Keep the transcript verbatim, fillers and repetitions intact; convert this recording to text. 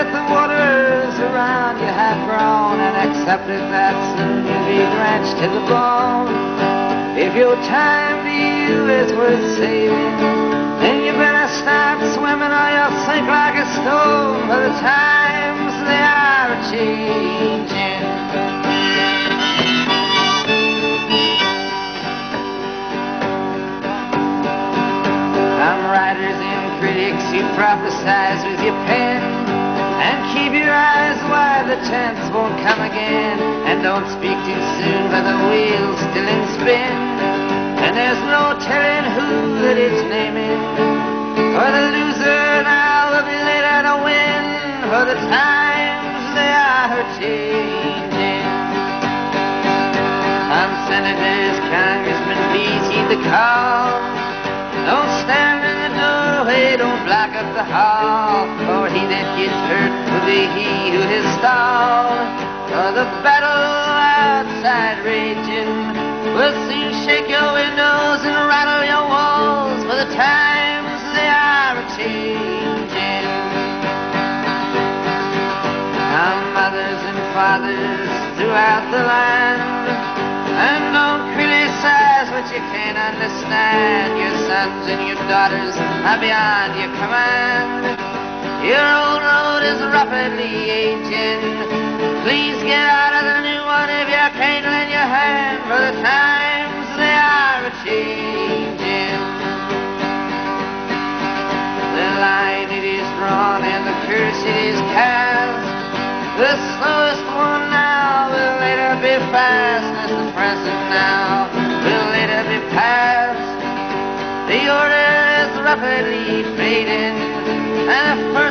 that the waters around you have grown, and accepted that soon you'll be drenched to the bone. If your time to you is worth saving, then you better start swimming or you'll sink like a stone, for the times they are a-changing. Some writers and critics, you prophesize with your pen, and keep your eyes wide, the chance won't come again. And don't speak too soon, for the wheel's still in spin, and there's no telling who that it's naming. For the loser now will be later to win, for the times they are changing. Some senators, congressmen, please heed the call. Don't stand in the doorway, don't block up the hall, for he that gets hurt will be he who is stalled. For the battle outside raging will soon shake your windows and rattle your walls, for the times they are a-changing. Some mothers and fathers throughout the land, and don't criticize what you can't understand. Your sons and your daughters are beyond your command. Your old road is rapidly aging. Please get out of the new one if you can't lend your hand, for the times they are a-changing. The line it is drawn and the curse it is cast. The slowest one now will later be fast, as the present now will later be past. The order is rapidly fading, and the